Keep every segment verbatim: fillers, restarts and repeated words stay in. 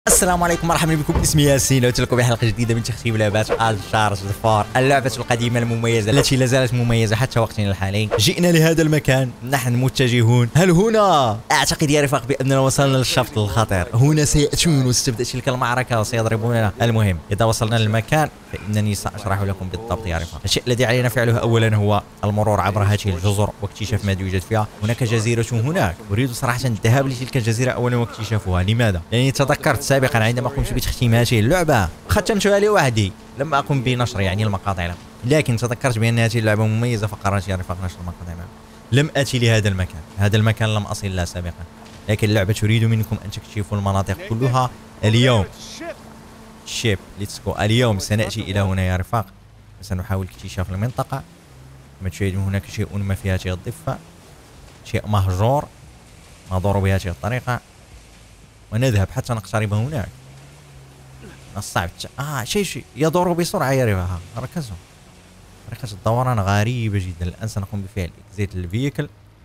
السلام عليكم، مرحبا بكم. اسمي ياسين، عدت لكم بحلقه جديده من تختيم لعبات الشارج فور، اللعبه القديمه المميزه التي لا زالت مميزه حتى وقتنا الحالي. جئنا لهذا المكان، نحن متجهون. هل هنا؟ اعتقد يا رفاق باننا وصلنا للشفط الخطير. هنا سياتون وستبدا تلك المعركه وسيضربوننا. المهم، اذا وصلنا للمكان فانني ساشرح لكم بالضبط يا رفاق. الشيء الذي علينا فعله اولا هو المرور عبر هذه الجزر واكتشاف ماذا يوجد فيها. هناك جزيره هناك، اريد صراحه الذهاب لتلك الجزيره اولا واكتشافها. لماذا؟ لاني تذكرت سابقا عندما قمت بتختيم هذه اللعبه ختمتها لوحدي، لم اقم بنشر يعني المقاطع لها. لكن تذكرت بان هذه اللعبه مميزه فقررت يا رفاق نشر المقاطع لها. لم اتي لهذا المكان، هذا المكان لم اصل له سابقا، لكن اللعبه تريد منكم ان تكتشفوا المناطق كلها اليوم. شيب ليتس جو. اليوم سناتي الى هنا يا رفاق، سنحاول اكتشاف المنطقه. كما تشاهدون هناك شيء ما في هذه الضفه، شيء مهجور مضور بهذه الطريقه، ونذهب حتى نقترب هناك. من الصعب اه شيء شيء يدور بسرعه يا رفاق. ركزوا، طريقه الدوران غريبه جدا. الان سنقوم بفعل اكزيت الفيكل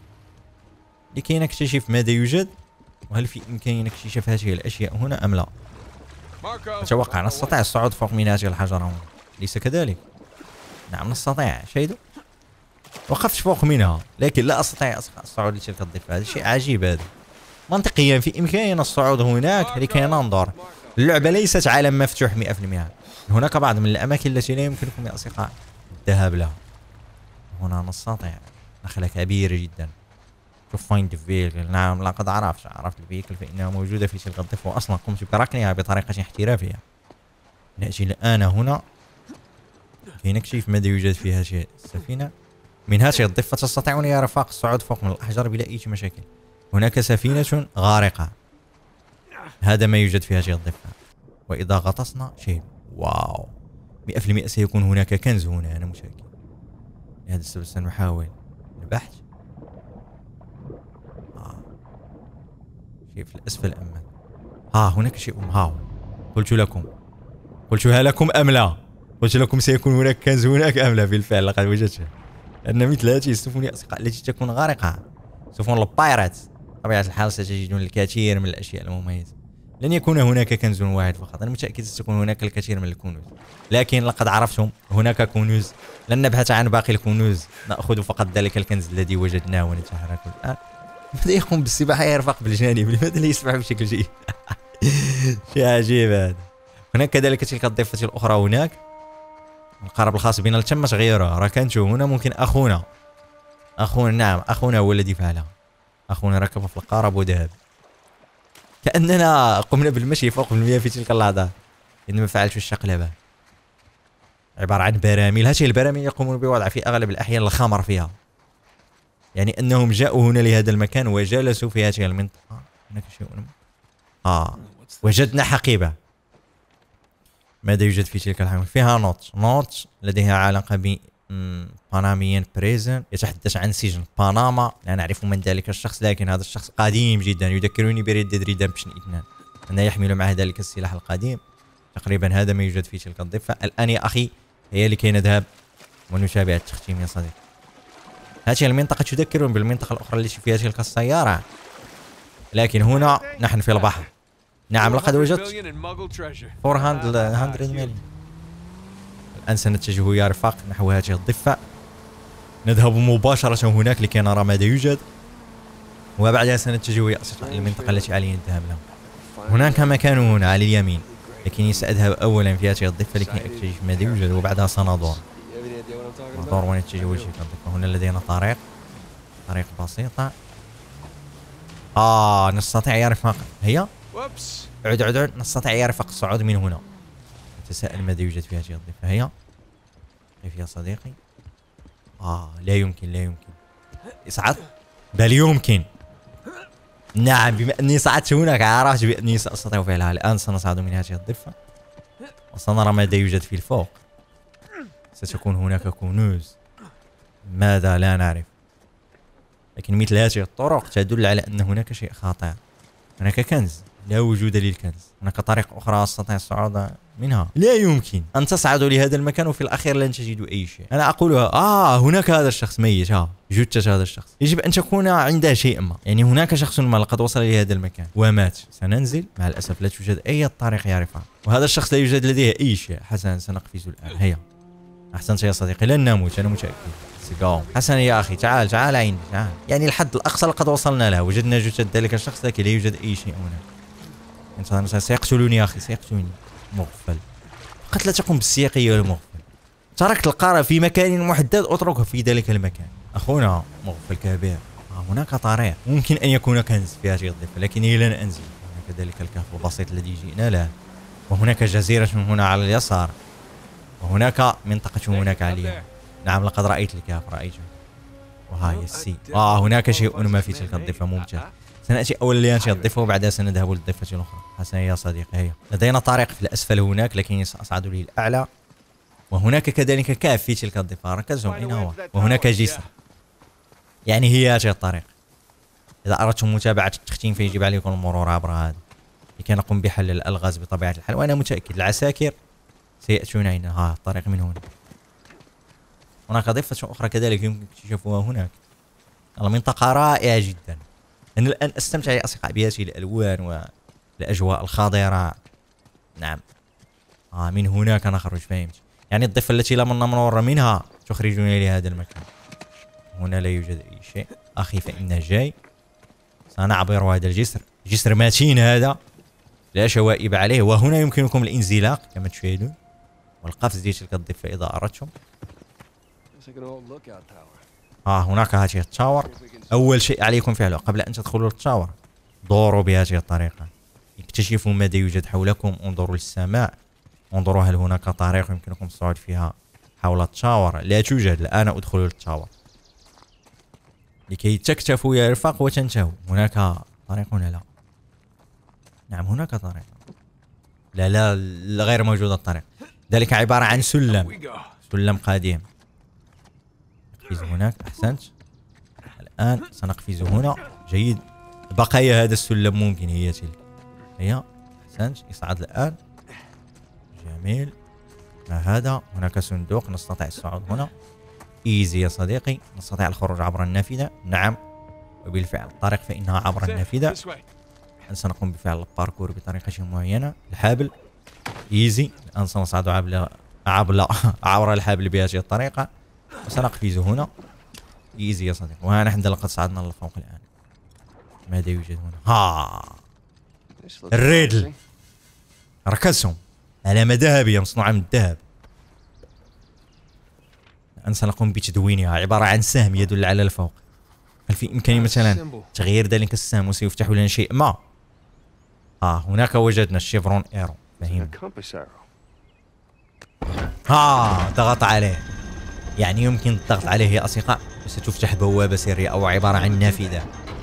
لكي نكتشف ماذا يوجد، وهل في امكاننا اكتشاف هذه الاشياء هنا ام لا. اتوقع نستطيع الصعود فوق من هذه الحجره هنا، ليس كذلك؟ نعم نستطيع. شاهدوا، وقفت فوق منها لكن لا استطيع الصعود لتلك الضفه. هذا شيء عجيب. هذا منطقيا في امكاننا الصعود هناك لكي ننظر. اللعبه ليست عالم مفتوح مئة بالمئة. هناك بعض من الاماكن التي لا يمكنكم يا اصدقاء الذهاب لها. هنا نستطيع نخله كبيره جدا. شوف فايند فيكل. نعم لقد عرفت عرفت الفيكل فانها موجوده في تلك الضفه، واصلا قمت بركنها بطريقه احترافيه. ناتي الان هنا كي نكشف ماذا يوجد في هذه السفينه. من هذه الضفه تستطيعون يا رفاق الصعود فوق من الاحجار بلا اي مشاكل. هناك سفينه غارقه، هذا ما يوجد في هذه الضفه. واذا غطسنا شيء واو مئة بالمئة سيكون هناك كنز هنا، انا متاكد. لهذا السبب سنحاول البحث. آه. شيء في الاسفل اما ها هناك شيء. ها قلت لكم قلتها لكم ام لا؟ قلت لكم سيكون هناك كنز هناك ام لا؟ بالفعل لقد وجدته. ان مثل هذه السفن يا اصدقاء التي تكون غارقه، سفن البايرات، بطبيعه الحال ستجدون الكثير من الاشياء المميزه. لن يكون هناك كنز واحد فقط، انا متاكد ستكون هناك الكثير من الكنوز، لكن لقد عرفتم هناك كنوز. لن نبحث عن باقي الكنوز، ناخذ فقط ذلك الكنز الذي وجدناه ونتحرك الان. ماذا يقوم بالسباحه يا رفاق بالجانب؟ لماذا لا يسبح بشكل جيد؟ شيء عجيب هذا. هناك كذلك تلك الضفه الاخرى هناك، القارب الخاص بنا تم تغييره. ركنته هنا، ممكن اخونا اخونا نعم اخونا هو الذي فعلها. اخونا ركب في القارب وذهب. كأننا قمنا بالمشي فوق المياه في تلك اللحظة، إنما فعلت الشقلبة. عبارة عن براميل. هذه البراميل يقومون بوضع في أغلب الأحيان الخمر فيها، يعني أنهم جاءوا هنا لهذا المكان وجلسوا في هذه المنطقة. هناك شيء آه وجدنا حقيبة. ماذا يوجد في تلك الحقيبة؟ فيها نوت نوت لديها علاقة ب باناميين بريزن، يتحدث عن سجن بنما. لا نعرف من ذلك الشخص، لكن هذا الشخص قديم جدا، يذكرني بريد ديد ريدمبشن اثنين، أنه يحمل معه ذلك السلاح القديم. تقريبا هذا ما يوجد في تلك الضفة. الآن يا أخي هي لكي نذهب ونتابع التختيم يا صديقي. هذه المنطقة تذكرني بالمنطقة الأخرى التي فيها تلك السيارة، لكن هنا نحن في البحر. نعم لقد وجدت أربعمئة مليون. الآن سنتجه يا رفاق نحو هذه الضفة، نذهب مباشرة هناك لكي نرى ماذا يوجد، وبعدها سنتجه يا أصدقائي إلى المنطقة التي علينا الذهاب لها. هناك مكان هنا على اليمين، لكني سأذهب أولا في هذه الضفة لكي أكتشف ماذا يوجد، وبعدها سندور ندور ونتجه وجه الضفة. هنا لدينا طريق طريق بسيطة. آه نستطيع يا رفاق، هيا عد عد عد نستطيع يا رفاق الصعود من هنا. أتساءل ماذا يوجد في هذه الضفة. هيا كيف يا صديقي؟ آه لا يمكن لا يمكن اصعد، بل يمكن. نعم بما أني صعدت هناك عرفت بأني سأستطيع فعلها. الآن سنصعد من هذه الضفة وسنرى ماذا يوجد في الفوق. ستكون هناك كنوز، ماذا لا نعرف، لكن مثل هذه الطرق تدل على أن هناك شيء خطير. هناك كنز لا وجود للكنز. هناك طريق أخرى أستطيع الصعود منها؟ لا يمكن أن تصعدوا لهذا المكان وفي الأخير لن تجدوا أي شيء. أنا أقولها آه هناك هذا الشخص ميت. ها جثة هذا الشخص يجب أن تكون عنده شيء ما، يعني هناك شخص ما لقد وصل لهذا المكان ومات. سننزل مع الأسف لا توجد أي طريق يا رفاق، وهذا الشخص لا يوجد لديه أي شيء. حسنا سنقفز الآن. هيا أحسنت يا صديقي، لن نموت أنا متأكد. حسنا يا أخي تعال تعال عيني تعال. يعني الحد الأقصى لقد وصلنا له، وجدنا جثة ذلك الشخص لكن لا يوجد أي شيء هناك. أنت سيقتلوني يا أخي سيقتلوني. مغفل فقط لا تقوم بالسياقية والمغفل. تركت القارة في مكان محدد اتركه في ذلك المكان. أخونا مغفل كبير. هناك طريق ممكن أن يكون كنز في هذه الضفة لكني لن أنزل. هناك ذلك الكهف البسيط الذي جئنا له، وهناك جزيرة هنا على اليسار، وهناك منطقة هناك على اليمين. نعم لقد رأيت الكهف رأيته. وها هي السي. آه هناك شيء ما في تلك الضفة ممتاز. سنأتي أولا لهذه الضفة وبعدها سنذهب للضفة الأخرى. حسنا يا صديقي هيا. لدينا طريق في الأسفل هناك لكني سأصعد للأعلى، وهناك كذلك كهف في تلك الضفة. ركزوا أين هو؟ وهناك جسر. يعني هي هذه الطريق. إذا أردتم متابعة التختيم فيجب عليكم المرور عبر هذا لكي نقوم بحل الألغاز بطبيعة الحال، وأنا متأكد العساكر سيأتون هنا. ها الطريق من هنا. هناك ضفة أخرى كذلك يمكن اكتشافها هناك. المنطقة رائعة جدا. أنا الآن أستمتع يا أصدقاء بهذه الألوان والأجواء الخضراء. نعم. آه من هناك نخرج فهمت. يعني الضفة التي لم نمر منها تخرجنا لهذا المكان. هنا لا يوجد أي شيء. أخي فإنه جاي. سنعبر هذا الجسر. جسر متين هذا لا شوائب عليه، وهنا يمكنكم الانزلاق كما تشاهدون والقفز ديال تلك الضفة إذا أردتم. ها هناك هذه التاور. أول شيء عليكم فعله قبل أن تدخلوا للتاور دوروا بهذه الطريقة، اكتشفوا ماذا يوجد حولكم، انظروا للسماء، انظروا هل هناك طريق يمكنكم الصعود فيها حول التاور. لا توجد. الآن ادخلوا للتاور لكي تكتفوا يا رفاق وتنتهوا. هناك طريق هنا؟ لا. نعم هناك طريق. لا لا, لا غير موجود الطريق. ذلك عبارة عن سلم سلم قديم. نقفز هناك. أحسنت. الآن سنقفز هنا. جيد. بقايا هذا السلم ممكن هي تلك. هي. أحسنت. يصعد الآن. جميل. ما هذا؟ هناك صندوق نستطيع الصعود هنا. ايزي يا صديقي. نستطيع الخروج عبر النافذة. نعم وبالفعل الطريق فإنها عبر النافذة. سنقوم بفعل الباركور بطريقة معينة. الحبل ايزي. الآن سنصعد عبر عبر عبر الحبل بهذه الطريقة وسنقفز هنا. ايزي يا صديقي. وها نحن لقد صعدنا للفوق الآن. ماذا يوجد هنا؟ ها الريدل. ركزهم. علامة ذهبية مصنوعة من الذهب. الآن سنقوم بتدوينها. عبارة عن سهم يدل على الفوق. هل في إمكاني مثلا تغيير ذلك السهم وسيفتح لنا شيء ما؟ آه هناك وجدنا الشيفرون ايرو. فهمت. ها ضغط عليه. يعني يمكن الضغط عليه يا أصدقاء وستفتح بوابة سرية أو عبارة عن نافذة.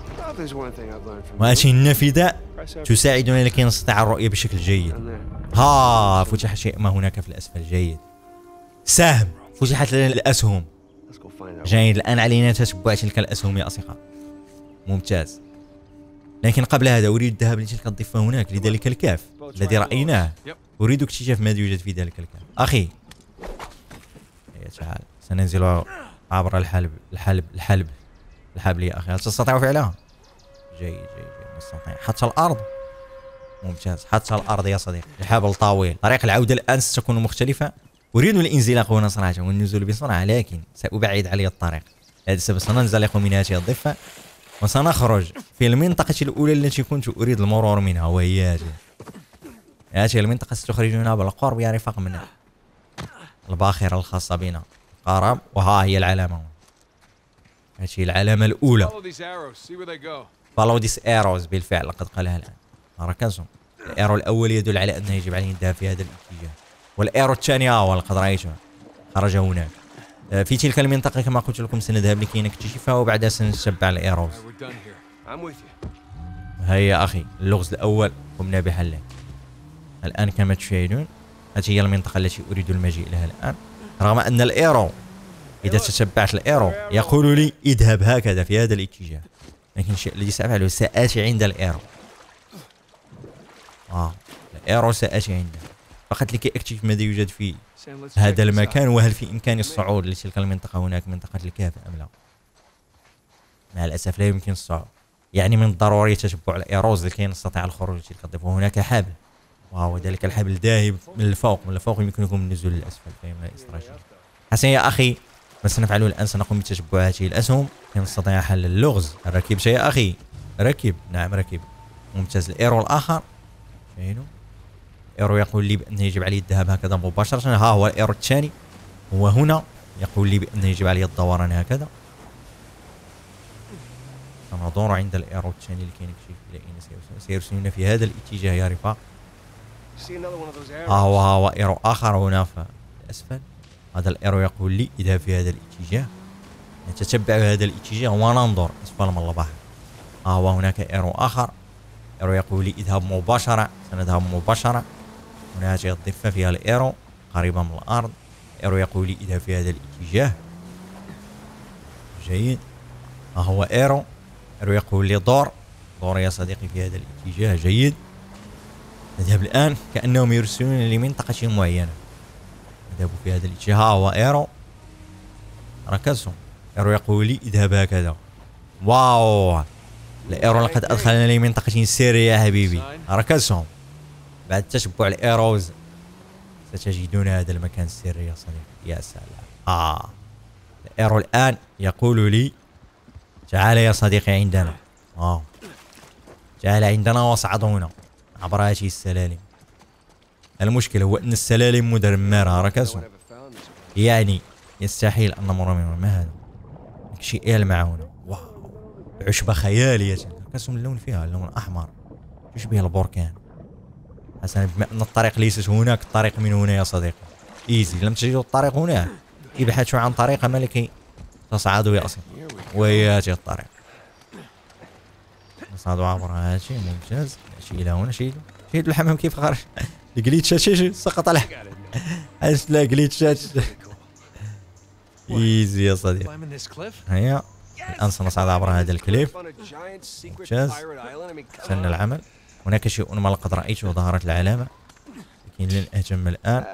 وهذه النافذة تساعدنا لكي نستطيع الرؤية بشكل جيد. ها فتح شيء ما هناك في الأسفل. جيد. سهم. فتحت لنا الأسهم. جيد. الآن علينا تتبع تلك الأسهم يا أصدقاء. ممتاز. لكن قبل هذا أريد الذهاب لتلك الضفة هناك لذلك الكهف الذي رأيناه. أريد اكتشاف ماذا يوجد في ذلك الكهف. أخي تعال سننزل عبر الحلب الحلب الحلب الحبل يا أخي. هل تستطيع فعلها؟ جيد جيد جيد. نستطيع حتى الأرض. ممتاز. حتى الأرض يا صديقي. الحبل طويل. طريق العودة الآن ستكون مختلفة. أريد الانزلاق هنا صراحة والنزول بسرعة لكن سأبعد علي الطريق. هذا السبب سننزلق من هذه الضفة وسنخرج في المنطقة الأولى التي كنت أريد المرور منها وهي هذه. هذه المنطقة ستخرجنا بالقرب يا رفاق من الباخرة الخاصة بنا. قرب. وها هي العلامة. هذه العلامة الأولى. follow these arrows. بالفعل لقد قالها الآن. ركزوا. الايرو الأول يدل على أنه يجب علينا الذهاب في هذا الاتجاه، والايرو الثاني هو لقد رأيته خرج هناك في تلك المنطقة كما قلت لكم. سنذهب لكي نكتشفها وبعدها سنتبع الايروز. هيا أخي اللغز الأول قمنا بحله. الآن كما تشاهدون هذه هي المنطقة التي أريد المجيء لها الآن، رغم أن الايرو إذا تتبعت الايرو يقول لي اذهب هكذا في هذا الاتجاه، لكن الشيء الذي سأفعله سآتي عند الايرو. اه الايرو سآتي عندنا فقط لكي اكتشف ماذا يوجد في هذا المكان وهل في امكاني الصعود لتلك المنطقة هناك منطقة الكهف ام لا. مع الاسف لا يمكن الصعود يعني من الضروري تتبع الايروز لكي نستطيع الخروج لتلك الضفة. وهناك حبل وهو ذلك الحبل ذاهب من الفوق من الفوق يمكنكم النزول للاسفل فهمنا الاستراتيجية. حسنا يا اخي ما سنفعله الان سنقوم بتتبع هذه الاسهم كي نستطيع حل اللغز. ركبت يا اخي ركب نعم ركب ممتاز. الايرو الاخر شايفينه ايرو يقول لي بانه يجب علي الذهاب هكذا مباشرة. ها هو الايرو الثاني هو هنا يقول لي بانه يجب علي الدوران هكذا. سندور عند الايرو الثاني لكي نكتشف الى اين سيرسلنا في هذا الاتجاه يا رفاق. ها هو ها هو ايرو اخر هنا في الاسفل. هذا الايرو يقول لي اذهب في هذا الاتجاه نتتبع هذا الاتجاه وننظر اسفل من البحر. ها هو هناك ايرو اخر ايرو يقول لي اذهب مباشرة. سنذهب مباشرة. هنا هذه الضفة فيها الايرو قريبة من الارض. ايرو يقول لي اذهب في هذا الاتجاه جيد. ها هو ايرو ايرو يقول لي دور دور يا صديقي في هذا الاتجاه جيد. نذهب الان كانهم يرسلون لمنطقة معينة نذهب في هذا الاتجاه. ها هو ايرو ركزوا ايرو يقول لي اذهب هكذا. واو الايرو لقد ادخلنا لمنطقة سرية يا حبيبي. ركزهم بعد تتبع الايروز ستجدون هذا المكان السري يا صديقي. يا سلام. اه الايرو الان يقول لي تعال يا صديقي عندنا. اه تعال عندنا واصعد هنا عبر هذه السلالم. المشكل هو ان السلالم مدمرة. ركزوا يعني يستحيل ان نمر منها. ما هذا شيء يلمع هنا. واو عشبة خيالية. ركزوا من اللون فيها اللون الاحمر يشبه البركان. حسنا بما ان الطريق ليست هناك الطريق من هنا يا صديقي. ايزي لم تجدوا الطريق هناك ابحثوا عن طريقة ملكي تصعدوا يا اصلا. وهي هذه الطريق نصعدوا عبر هذا الشيء ممتاز. شيء الى هنا شيء شيء الحمام كيف خرج. الجليتشات شي سقط على عايش لا جليتشات. ايزي يا صديقي. هيا الان سنصعد عبر هذا الكليف ممتاز. سن العمل. هناك شيء ما لقد رأيته ظهرت العلامة لكن لن أهتم الآن.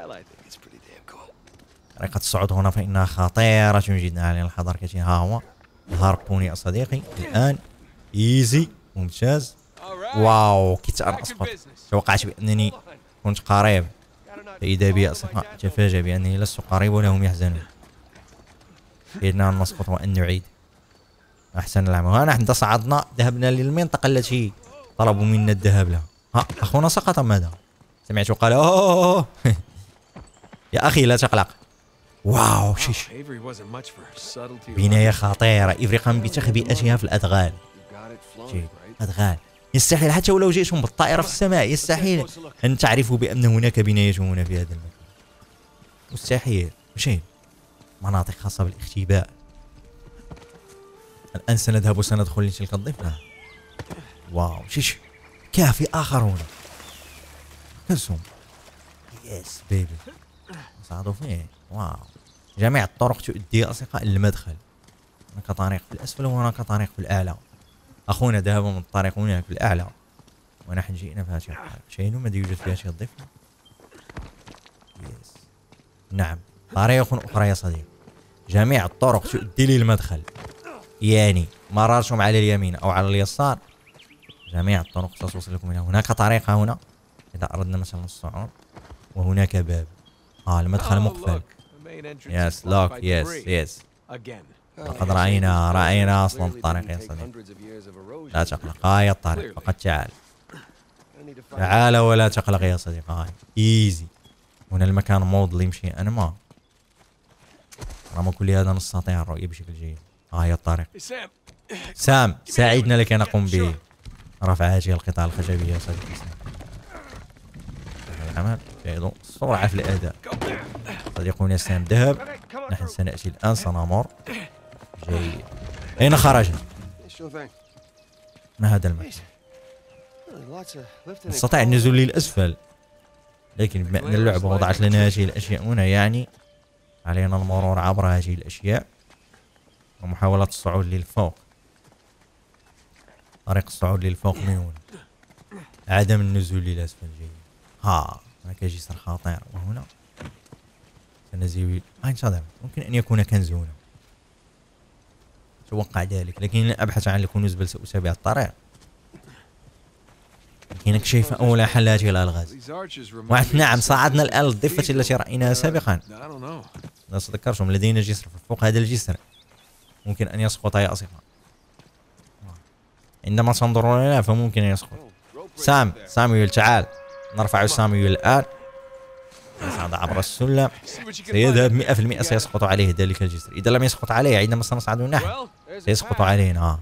طريقة الصعود هنا فإنها خطيرة جدا علينا الحذر كثير. ها هو الهاربون يا صديقي الآن ايزي ممتاز. واو كنت أنا أسقط توقعت بأنني كنت قريب فإذا بي أصدقاء تفاجأ بأنني لست قريب وهم يحزنون. كدنا أن نسقط وأن نعيد. أحسن العمل. ها نحن صعدنا ذهبنا للمنطقة التي طلبوا منا الذهاب لها. ها اخونا سقط ماذا؟ سمعت قال اوه يا اخي لا تقلق. واو شيش بناية خطيرة. إيفري قام بتخبئتها في الادغال. ادغال يستحيل حتى ولو جئتم بالطائرة في السماء يستحيل ان تعرفوا بان هناك بناية هنا في هذا المكان. مستحيل. مشي مناطق خاصة بالاختباء. الان سنذهب وسندخل لتلك الضفة. واو شيش كافي اخر هنا. كسهم يس بيبي صعدوا فيه. واو جميع الطرق تؤدي يا اصدقاء للمدخل. هناك طريق في الاسفل وهناك طريق في الاعلى. اخونا ذهب من الطريق هناك في الاعلى ونحن جئنا في هذه الطريق. شيء ماذا يوجد في هذه الضفة؟ يس نعم طريق اخرى يا صديقي. جميع الطرق تؤدي للمدخل يعني مرارتم على اليمين او على اليسار جميع الطرق ستوصل لكم هنا. هناك طريقة هنا إذا أردنا مثلا الصعود وهناك باب. آه المدخل مقفل. يس لوك يس يس لقد رأينا رأينا أصلا الطريق يا صديقي. لا تقلق. هاي الطريق فقط تعال تعال ولا تقلق يا صديقي. هاي إيزي. هنا المكان موضل يمشي أنا ما رغم كل هذا نستطيع الرؤية بشكل جيد. هاي الطريق. سام ساعدنا لكي نقوم به رفع هذه القطع الخشبية يا صديقي. العمل جيد. سرعة في الأداء. صديقنا سام ذهب. نحن سنأتي الآن سنمر. جيد. أين خرجنا؟ ما هذا المكان؟ نستطيع النزول للأسفل لكن بما أن اللعبة وضعت لنا هذه الأشياء هنا يعني علينا المرور عبر هذه الأشياء ومحاولة الصعود للفوق. طريق الصعود للفوق من هنا. عدم النزول إلى أسفل جيد. ها هناك جسر خطير وهنا سنزيل. انتظر ممكن أن يكون كنز هنا. أتوقع ذلك لكن لا أبحث عن الكنوز بل سأتابع الطريق. هناك شيء أولى حل هذه الألغاز. نعم صعدنا الآن للضفة التي رأيناها سابقا. لا أتذكرهم لدينا جسر فوق هذا الجسر ممكن أن يسقط يا أصدقاء. عندما تنظرون إليه فممكن أن يسقط. سام سامويل تعال نرفع سامويل الآن. يصعد عبر السلم سيذهب مئة في المئة سيسقط عليه ذلك الجسر. إذا لم يسقط عليه عندما سنصعد نحن سيسقط علينا.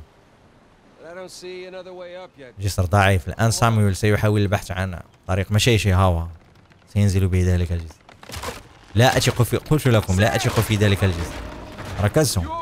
جسر ضعيف. الآن سامويل سيحاول البحث عن طريق مشيشي هوا سينزل به ذلك الجسر. لا أثق في قلت لكم لا أثق في ذلك الجسر. ركزوا.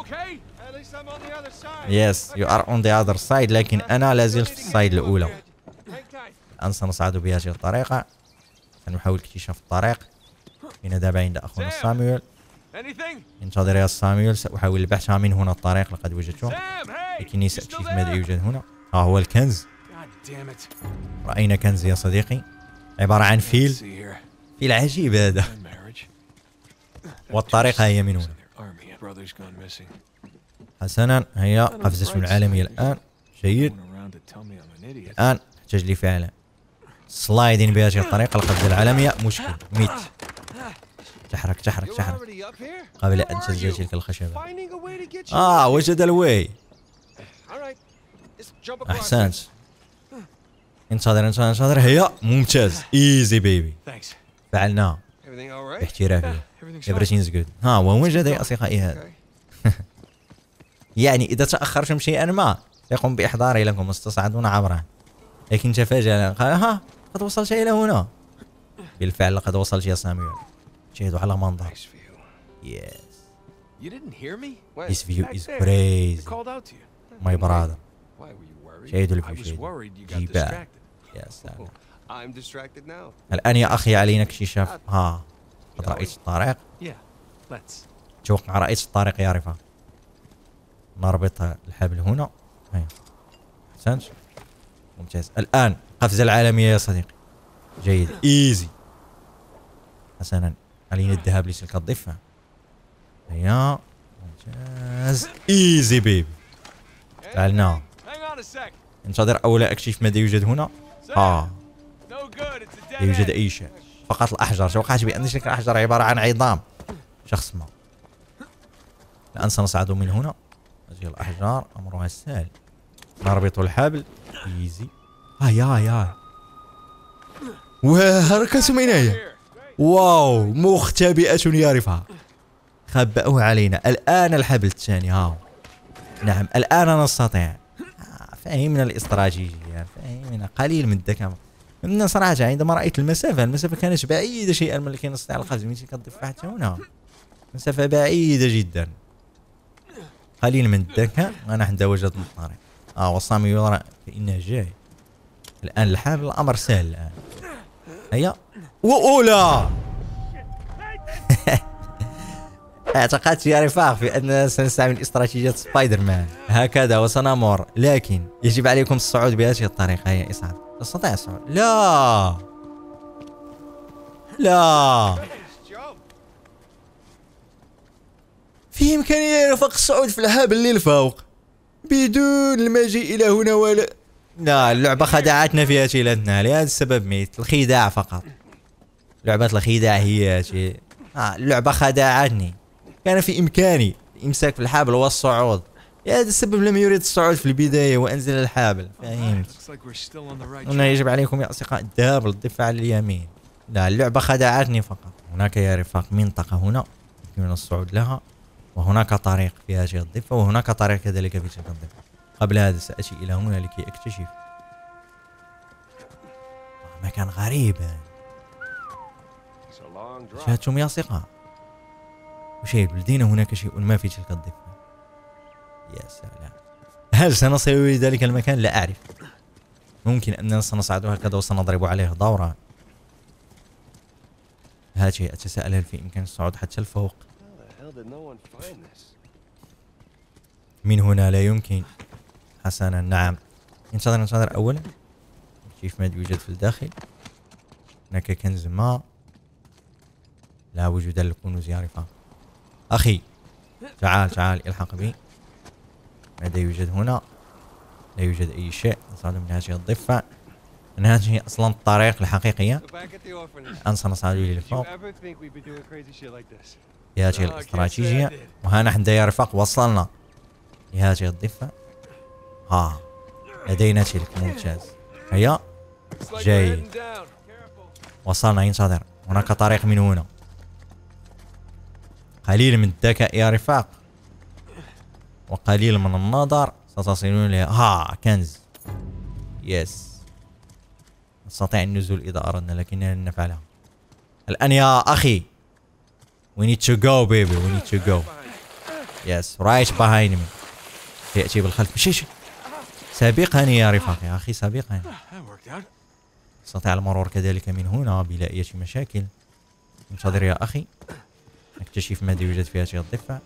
يس يو ار اون ذا اذر سايد لكن أنا لازلت في السايد الأولى. الآن سنصعد بهذه الطريقة. سنحاول اكتشاف الطريق. لنذهب عند أخونا سامويل. انتظر يا سامويل سأحاول البحث من هنا الطريق لقد وجدته لكني سأكتشف ماذا يوجد هنا. ها هو الكنز. رأينا كنز يا صديقي عبارة عن فيل. فيل عجيب هذا. والطريقة هي من هنا. حسنا هيا قفزة العالمية الآن. جيد. الآن أحتاج لفعل سلايدين بهذه الطريقة. القفزة العالمية مشكل ميت. تحرك تحرك تحرك قبل أن تسجل تلك الخشبة. آه وجد الواي. أحسنت. انتظر انتظر انتظر هيا ممتاز. ايزي بيبي فعلناها باحترافية. everything's good. ها ووجد يا أصدقائي هذا. يعني إذا تأخرتم شيئا ما سيقوم بإحضاره لكم وستصعدون عبره. لكن تفاجأ قال ها قد وصلت إلى هنا. بالفعل لقد وصلت يا سامويل. شاهدوا على منظر. Yes. This view is crazy. My brother. شاهدوا الفيو. جيبا. يا سلام. الآن يا أخي علينا اكتشاف. ها قد رأيت الطريق. توقع رأيت الطريق يا رفاق. نربط الحبل هنا. هيا. أحسنت. ممتاز. الآن قفزة العالمية يا صديقي. جيد. ايزي. حسنا علينا الذهاب لتلك الضفة. هيا ممتاز. ايزي بيبي فعلناها. انتظر أولا أكشف ماذا يوجد هنا. آه لا يوجد أي شيء فقط الأحجار. توقعت بأن تلك الأحجار عبارة عن عظام شخص ما. الآن سنصعد من هنا. هذه الأحجار أمرها سهل. نربط الحبل. ايزي. هيا هيا وهركز من هنا. واو مختبئة يا رفاق. خبأوه علينا. الآن الحبل الثاني. ها نعم الآن نستطيع. آه فهمنا الاستراتيجية. فهمنا قليل من الذكاء. من صراحة عندما رأيت المسافة المسافة كانت بعيدة شيئا من لكي نستطيع القفز من تلك الضفة حتى هنا. مسافة بعيدة جدا. قليل من الذكاء. ونحن وجدنا الطريق. اه وصامي يرى فإنه جاي. الآن الحبل الأمر سهل الآن. هيا وأولى. اعتقدت يا رفاق في أننا سنستعمل استراتيجية سبايدر مان هكذا وسنمر لكن يجب عليكم الصعود بهذه الطريقة. هيا اصعد. تستطيع الصعود. لا لا في إمكانية يا رفاق الصعود في الحبل للفوق بدون المجيء إلى هنا ولا. لا اللعبة خدعتنا في أسئلتنا لهذا السبب ميت. الخداع فقط. لعبة الخداع هي شيء. آه اللعبة خدعتني. كان في إمكاني الإمساك في الحبل والصعود. لهذا السبب لم يريد الصعود في البداية وأنزل الحبل. فهمت. هنا يجب عليكم يا أصدقاء الذهاب للضفة على اليمين. لا اللعبة خدعتني فقط. هناك يا رفاق منطقة هنا يمكن الصعود لها. وهناك طريق في هذه الضفة وهناك طريق كذلك في تلك الضفة. قبل هذا سأتي إلى هنا لكي أكتشف. مكان غريب. شاهدتم يا أصدقاء؟ وشيء لدينا هناك شيء ما في تلك الضفة. يا سلام. هل سنصل إلى ذلك المكان؟ لا أعرف. ممكن أننا سنصعد هكذا وسنضرب عليه دورا. هذا شيء أتساءل هل في إمكان الصعود حتى الفوق؟ من هنا لا يمكن. حسنا نعم. انتظر انتظر أولا. كيف ماذا يوجد في الداخل؟ هناك كنز ما لا وجود للكنوز يا رفاق. أخي تعال تعال الحق بي. ماذا يوجد هنا؟ لا يوجد أي شيء. نصعد من هذه الضفة. من هذه أصلا الطريق الحقيقية. الآن سنصعد للفوق بهذه الاستراتيجية. وها نحن يا رفاق وصلنا لهذه الضفة. ها لدينا تلك ممتاز. هيا جيد وصلنا. ينتظر هناك طريق من هنا. قليل من الذكاء يا رفاق وقليل من النظر ستصلون لها. ها كنز. يس نستطيع النزول إذا أردنا لكننا لن نفعلها الآن يا أخي. we need to go baby we need to go. yes right behind me. يأتي بالخلف. مشي سابقني يا رفاق يا أخي سابقني. نستطيع المرور كذلك من هنا بلا أي مشاكل. انتظر يا أخي نكتشف ماذا يوجد في هذه الضفة.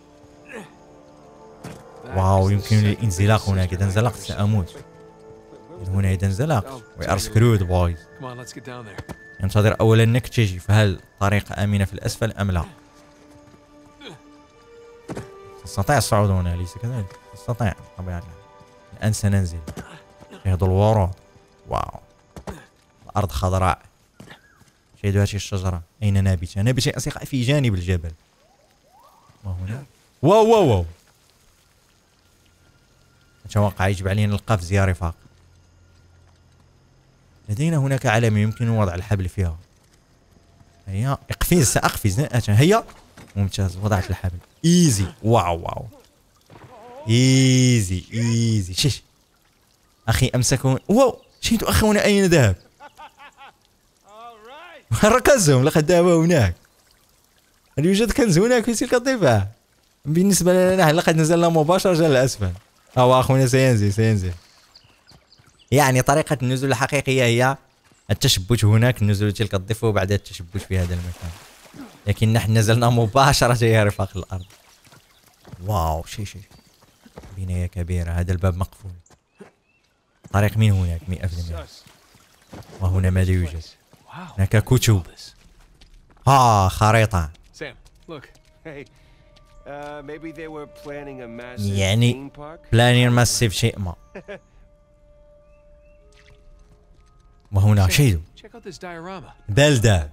واو يمكنني الانزلاق هناك. إذا انزلقت سأموت. هنا إذا انزلقت we are screwed boys. ينتظر أولا نكتشف هل الطريق آمنة في الأسفل أم لا. نستطيع الصعود هنا أليس كذلك؟ نستطيع طبيعة. الآن سننزل في هذا الورود. واو الأرض خضراء. شاهدوا هذه الشجرة. أين نابتة؟ نابتة أصدقائي في جانب الجبل. وهنا واو واو واو أتوقع يجب علينا القفز يا رفاق. لدينا هناك علامة يمكن وضع الحبل فيها. هيا اقفز سأقفز. هيا ممتاز وضعت الحبل. ايزي. واو واو ايزي ايزي. شش أخي أمسكه. واو شيت أخي هنا أين ذهب؟ ركزهم لقد ذهبوا هناك. هل يوجد كنز هناك في تلك الضفة؟ بالنسبة لنا نحن لقد نزلنا مباشرة إلى الأسفل. أو أخونا سينزل سينزل. يعني طريقة النزول الحقيقية هي التشبت هناك. نزول تلك الضفة وبعد التشبت في هذا المكان. لكن نحن نزلنا مباشرة يا رفاق الأرض. واو شي شي بناية كبيرة. هذا الباب مقفول. طريق من هناك مئة بالمئة. وهنا ماذا يوجد؟ هناك كتب. ها خريطة. يعني بلانين ماسيف شيء ما. وهنا شيء بلدة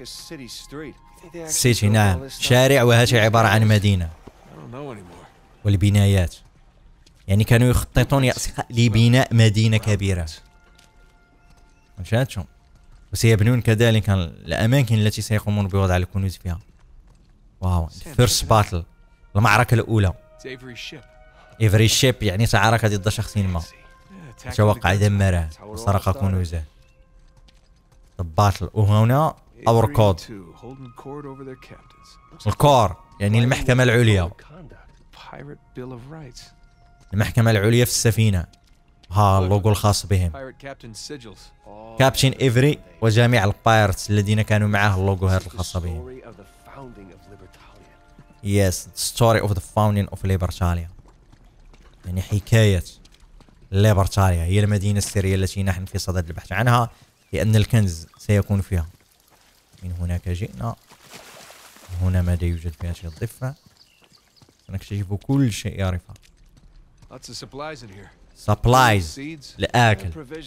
سيتي. نعم شارع وهذه عبارة عن مدينة. والبنايات يعني كانوا يخططون يا أصدقاء لبناء مدينة كبيرة. مشاهدتم وسيبنون كذلك الأماكن التي سيقومون بوضع الكنوز فيها. واو فيرست باتل المعركة الأولى. إيفري شيب يعني تعارك ضد شخص ما. أتوقع دمره وسرق كنوزه. باتل. وهنا اور كود. الكور يعني المحكمة العليا. المحكمة العليا في السفينة. ها اللوجو الخاص بهم. كابتن إيفري وجميع البايرتس الذين كانوا معه اللوجوهات الخاصة بهم. Yes, the story of the founding of Libertalia. يعني حكاية ليبرتاليا هي المدينة السرية التي نحن في صدد البحث عنها لأن الكنز سيكون فيها. من هناك جئنا. هنا ماذا يوجد في هذه الضفة؟ سنكتشف كل شيء يا رفاق. supplies لآكل.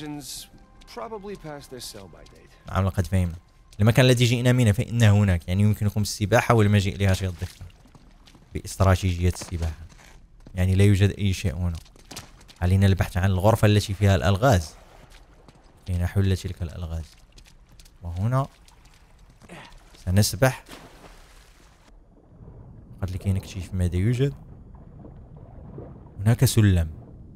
نعم لقد فهمنا. المكان الذي جئنا منه فإن هناك يعني يمكنكم السباحة والمجيء لهذه الضفة باستراتيجية السباحة. يعني لا يوجد أي شيء هنا. علينا البحث عن الغرفة التي فيها الألغاز كي نحل تلك الألغاز. وهنا سنسبح فقط لكي نكتشف ماذا يوجد. هناك سلم.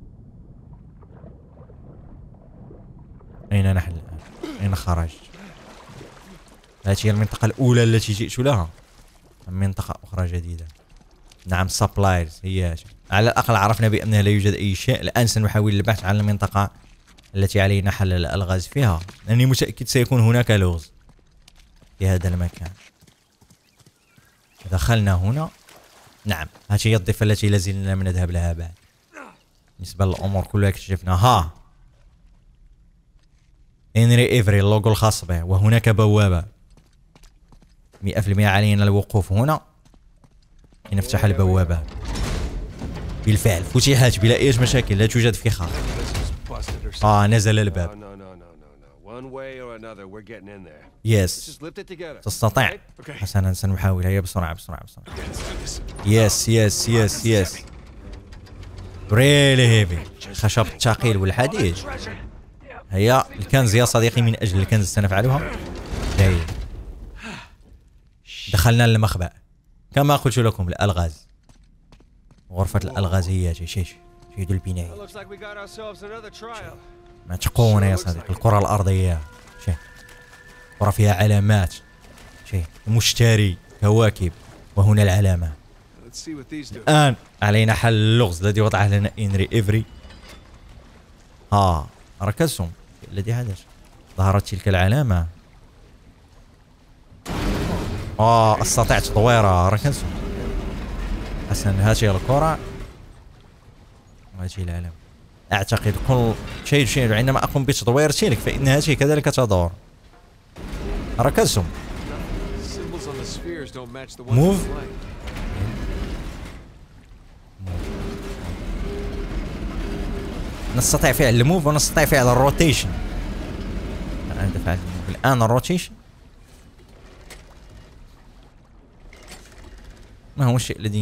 أين نحن الآن؟ أين خرجت؟ هذه هي المنطقة الأولى التي جئت لها. منطقة أخرى جديدة. نعم سبلايرز هي على الأقل عرفنا بأن لا يوجد أي شيء. الآن سنحاول البحث عن المنطقة التي علينا حل الألغاز فيها لأني متأكد سيكون هناك لغز في هذا المكان. دخلنا هنا. نعم هذه هي الضفة التي لازلنا لم نذهب لها بعد. بالنسبة للأمور كلها اكتشفناها. إنري إيفري اللوغو الخاص به. وهناك بوابة. مئة بالمئة علينا الوقوف هنا لنفتح البوابة. بالفعل فتحت بلا أي مشاكل، لا توجد فخاخ. آه نزل الباب. يس تستطيع. حسنا سنحاول. هيا بسرعة بسرعة بسرعة. يس يس يس يس ريلي هيفي. خشب الثقيل والحديد. هيا الكنز يا صديقي، من أجل الكنز سنفعلها. جيد. دخلنا للمخبأ كما قلت لكم. الألغاز، غرفة الألغاز هي شيء شيء شيء البناية. ما تقونا يا صديقي. الكرة الأرضية شيء كرة فيها علامات شيء مشتري كواكب. وهنا العلامة. الآن علينا حل اللغز الذي وضعه لنا إنري إيفري. ها ركزتم الذي حدث. ظهرت تلك العلامة. آه استطعت تطويرها. ركزتم. حسنا هذه الكرة وهذه العلامة. أعتقد كل شيء شيء عندما أقوم بتطوير تلك فإن هذه كذلك تدور. ركزتم. موف. نستطيع فعل الموف ونستطيع فعل الروتيشن. الآن فعلت الموف. الآن الروتيشن. ما هو الشيء الذي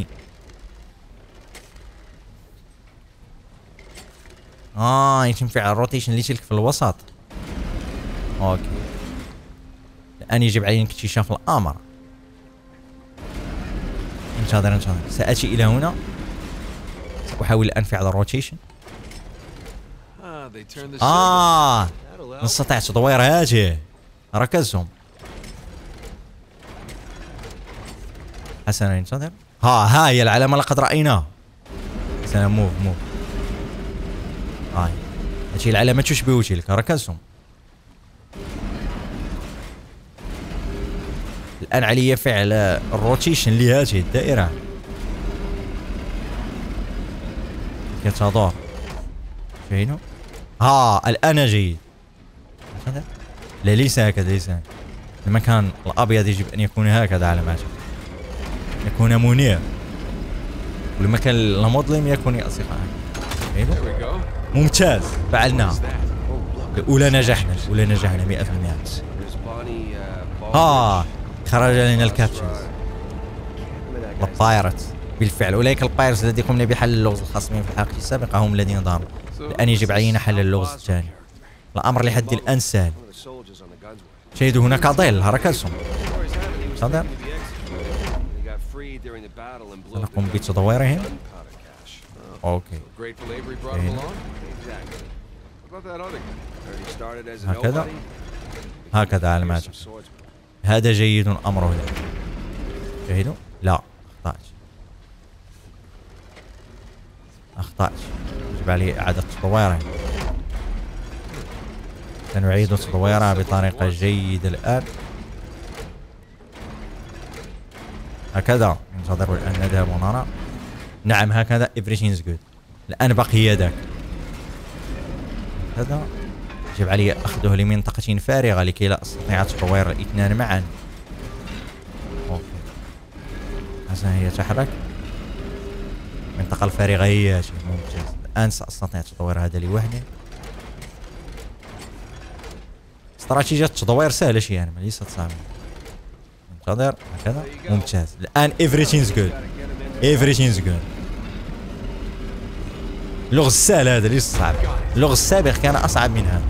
اه يتم فعل الروتيشن لتلك في الوسط. اوكي. الآن يجب علينا اكتشاف الأمر. انتظر انتظر سآتي إلى هنا. سأحاول الآن فعل الروتيشن. آه نستطيع تطوير هذه. ركزهم. حسنا انتظر. ها ها هي العلامة لقد رأيناها. حسنا موف موف. هاي هذه العلامة تشبه تلك. ركزهم. الآن علي فعل الروتيشن لهذه الدائرة كي تدور. شايفينه؟ ها الآن جيد. لا ليس هكذا. ليس هكذا. المكان الأبيض يجب أن يكون هكذا على ما أعتقد. يكون منير. والمكان المظلم يكون يا أصدقائي. ممتاز فعلناها. الأولى نجحنا. الأولى نجحنا مئة بالمئة. ها خرج لنا الكابتشنز. البايرت بالفعل. أولئك البايرتس الذين قمنا بحل اللغز الخاص بهم في الحلقة السابقة هم الذين ظهروا. الآن يجب علينا حل اللغز الثاني. الأمر لحد الآن سهل. شاهدوا هناك ظل. ركزتم. صدر سنقوم بتدويرهم. اوكي. هكذا هكذا على ما هذا جيد امره. شاهدوا. لا اخطأت اخطأت. يجب علي اعادة تطويرها. سنعيد تطويرها بطريقة جيدة الآن. هكذا ننتظر. الآن نذهب ونرى. نعم هكذا everything is good. الآن بقي ذاك. هذا يجب علي أخذه لمنطقة فارغة لكي لا أستطيع تطوير الاثنان معا. أوكي. حسنا هي تحرك. المنطقة الفارغة هي شيء ممتاز. الآن سأستطيع تطوير هذا لوحده. استراتيجية التطوير سهلة شيء يعني ليست صعبة. انتظر هكذا. ممتاز. الآن everything is good. everything is good. اللغز السهل هذا ليس صعب. اللغز السابق كان أصعب من هذا.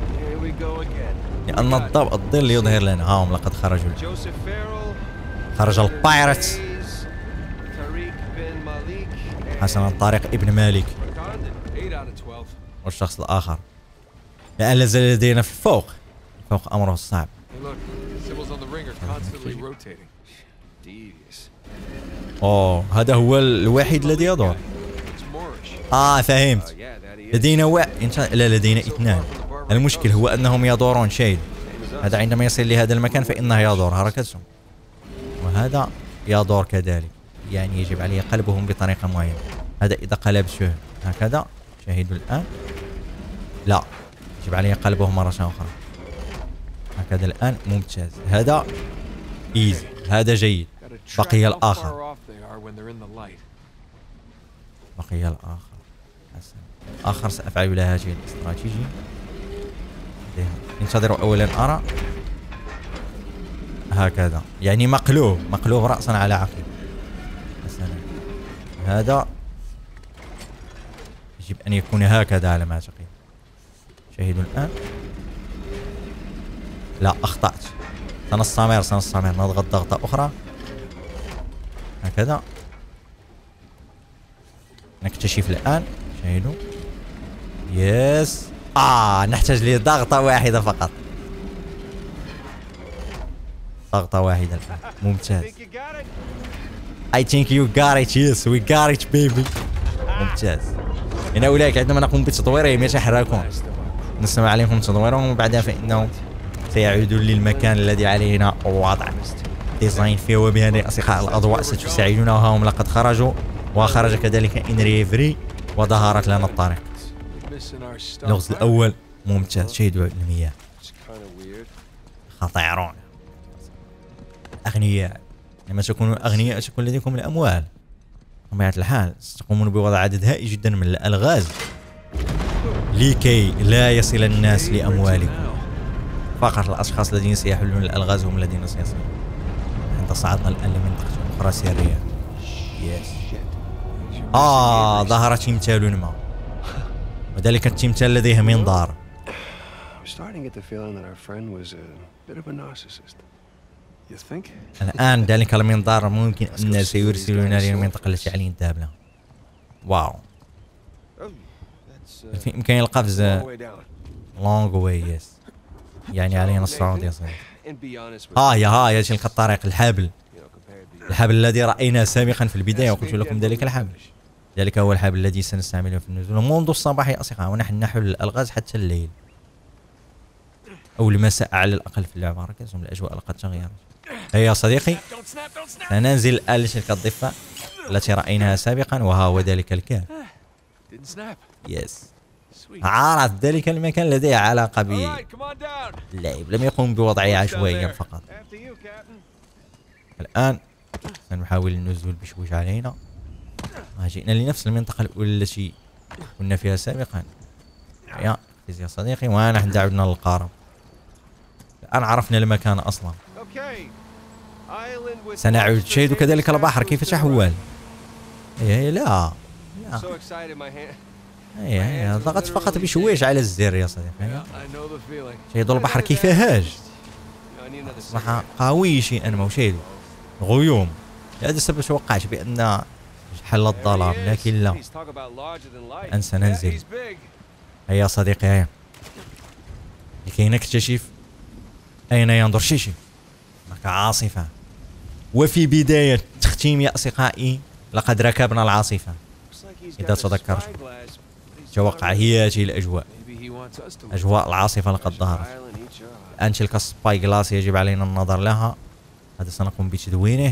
لأن الضوء الظل يظهر لنا. ها هم لقد خرجوا. خرج البايرت. حسنا طارق ابن مالك. والشخص الآخر الآن لازال لدينا في فوق. فوق أمره الصعب. اوه هذا هو الواحد الذي يدور. اه فهمت. لدينا واحد. لا لدينا اثنان. المشكل هو انهم يدورون شيء. هذا عندما يصل لهذا المكان فانه يدور. ركزتم. وهذا يدور كذلك. يعني يجب عليه قلبهم بطريقة معينة. هذا اذا قلبته هكذا. شاهدوا الان. لا يجب علي قلبه مرة أخرى. هكذا الآن ممتاز. هذا ايزي، هذا جيد. بقي الآخر، بقي الآخر. حسن. الآخر سأفعل له هذه الاستراتيجية. انتظروا أولا أرى. هكذا يعني مقلوب، مقلوب رأسا على عقب. حسنا. هذا يجب أن يكون هكذا على ما أعتقد. شاهدوا الآن. لا أخطأت. سنستمر سنستمر نضغط ضغطة أخرى. هكذا. نكتشف الآن. شاهدوا. يس. آه نحتاج لضغطة واحدة فقط. ضغطة واحدة الآن. ممتاز. I think you got it. Yes we got it baby. ممتاز. إن أولئك عندما نقوم بتطويرهم يتحركون. نسمع عليهم تطويرهم وبعدها فإنهم سيعودون للمكان الذي علينا وضع ديزاين فيه. وبهذه أصدقاء الأضواء ستساعدونا وهم لقد خرجوا وخرج كذلك إنري فري وظهرت لنا الطريق. اللغز الأول ممتاز. شاهدوا المياه خطيرون أغنياء. لما تكونوا أغنياء تكون لديكم الأموال. بطبيعة الحال ستقومون بوضع عدد هائل جدا من الألغاز لكي لا يصل الناس لأموالكم. فقط الأشخاص الذين سيحلون الألغاز هم الذين سيصلون. نحن صعدنا الآن لمنطقة أخرى سرية. يس. آه ظهر تمثال ما، وذلك التمثال لديه منظار. الآن ذلك المنظار ممكن أن سيرسلنا للمنطقة التي علينا الذهاب لها. واو. في إمكاني القفز لونج واي. يس. يعني علينا الصعود يا صديقي. ها يا ها يا تلك الطريق. الحبل، الحبل الذي رأيناه سابقا في البداية وقلت لكم ذلك الحبل. ذلك هو الحبل الذي سنستعمله في النزول منذ الصباح يا أصدقاء، ونحن نحل الألغاز حتى الليل أو المساء على الأقل في اللعبة. ركزوا الأجواء لقد تغيرت. هيا يا صديقي سننزل الآن لتلك الضفة التي رأيناها سابقا، وها هو ذلك الكهف. يس. عرف ذلك المكان لديه علاقة باللعب، لم يقم بوضعه عشوائيا فقط. الآن سنحاول النزول بشويش علينا. جئنا لنفس المنطقة الأولى التي كنا فيها سابقا. يا يا صديقي ونحن عدنا للقارب. الآن عرفنا المكان أصلا. سنعود. شاهدوا كذلك البحر كيف تحول. هي لا لا هي هي ضغطت فقط بشويش على الزر يا صديقي. شاهدوا البحر كيف هاج. أصبح قوي شيئا ما. وشاهدوا غيوم. لهذا السبب توقعت بأن حل الظلام، لكن لا. الآن سننزل. هيا يا صديقي هيا لكي نكتشف أين ينظر شيشي. هناك عاصفة، وفي بداية تختيم يا أصدقائي لقد ركبنا العاصفة. إذا تذكرت توقع هي هذه الأجواء، أجواء العاصفة لقد ظهرت. الآن تلك السباي جلاس يجب علينا النظر لها. هذا سنقوم بتدوينه.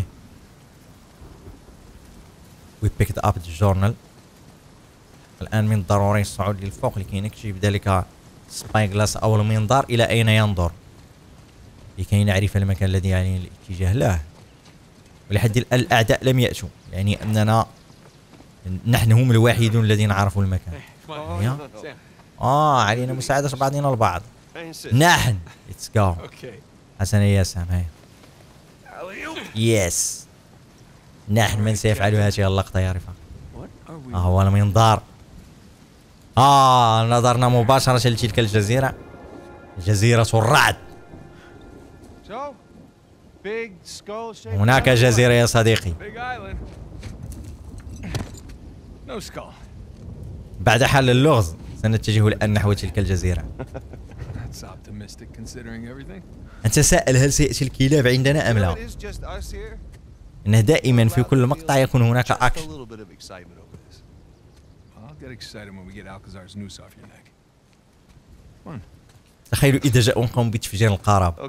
We picked up the journal. الآن من الضروري الصعود للفوق لكي نكتشف ذلك سباي جلاس أو المنظار إلى أين ينظر، لكي نعرف المكان الذي علينا الاتجاه له. ولحد الآن الأعداء لم يأتوا، يعني أننا نحن هم الوحيدون الذين عرفوا المكان. آه علينا مساعدة بعضنا البعض. نحن ليتس جو. حسنا يا سام. هاي يس. نحن من سيفعل هذه اللقطة يا رفاق. آه هو المنظار. آه نظرنا مباشرة لتلك الجزيرة، جزيرة الرعد. هناك جزيرة يا صديقي. بعد حل اللغز سنتجه الآن نحو تلك الجزيرة. أنت سائل هل سيأتي الكلاب عندنا أم لا؟ إنه دائما في كل مقطع يكون هناك أكشن. تخيلوا إذا جاءوا نقوم بتفجير القارب.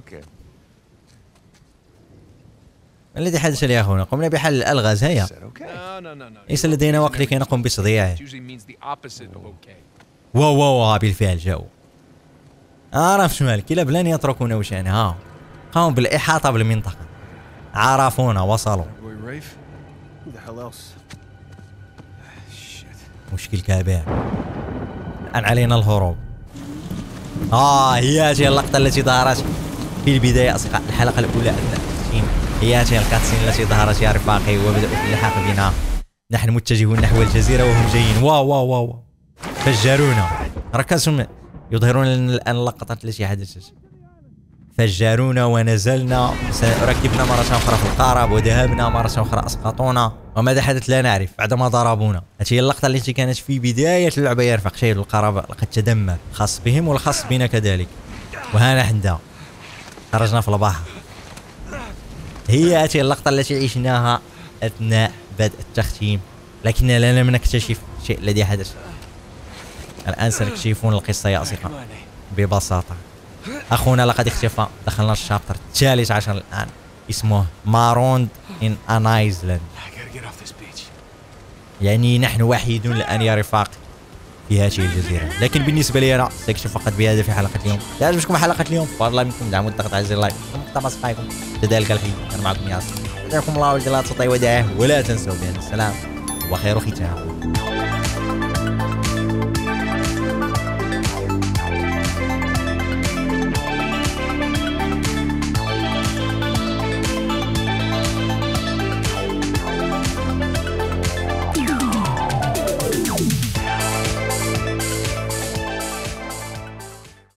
ما الذي حدث لي يا أخونا؟ قمنا بحل الألغاز. هيا ليس لدينا وقت لكي نقوم بتضييعه. واو واو بالفعل جاءوا. عرف شو مالك إلا بلان يتركونا وشانها. قاموا بالإحاطة بالمنطقة، عرفونا وصلوا. مشكل كبير. الآن علينا الهروب. آه هي هذه اللقطة التي ظهرت في البداية أصدقاء الحلقة الأولى أثناء التختيم. هي هذه الكاتسين التي ظهرت يا رفاقي، وبدأوا في اللحاق بنا. نحن متجهون نحو الجزيرة وهم جايين. واو واو واو فجرونا. ركزوا يظهرون لنا الآن اللقطات التي حدثت. فجرونا ونزلنا، ركبنا مرة أخرى في القارب وذهبنا مرة أخرى أسقطونا، وماذا حدث لا نعرف بعدما ضربونا. هذه هي اللقطة التي كانت في بداية اللعبة يا رفاق. شايف القارب لقد تدمر، خاص بهم والخاص بنا كذلك. وها نحن خرجنا في البحر. هي هذه اللقطة التي عشناها أثناء بدء التختيم، لكننا لم نكتشف الشيء الذي حدث. الآن سنكتشفون القصة يا أصدقاء ببساطة. أخونا لقد اختفى. دخلنا الشابتر الثالث عشر الآن، اسمه ماروند إن أن أيزلاند، يعني نحن وحيدون الآن يا رفاق في هذه الجزيرة. لكن بالنسبة لي أنا سأكتشف فقط بهذا في حلقة اليوم. إذا عجبتكم حلقة اليوم فضلا منكم دعموا الضغط على زر لايك ومقطع أصدقائكم. كذلك الحين كان معكم ياسر. يعطيكم الله والجلال وداعه، ولا تنسوا بأن السلام وخير ختام.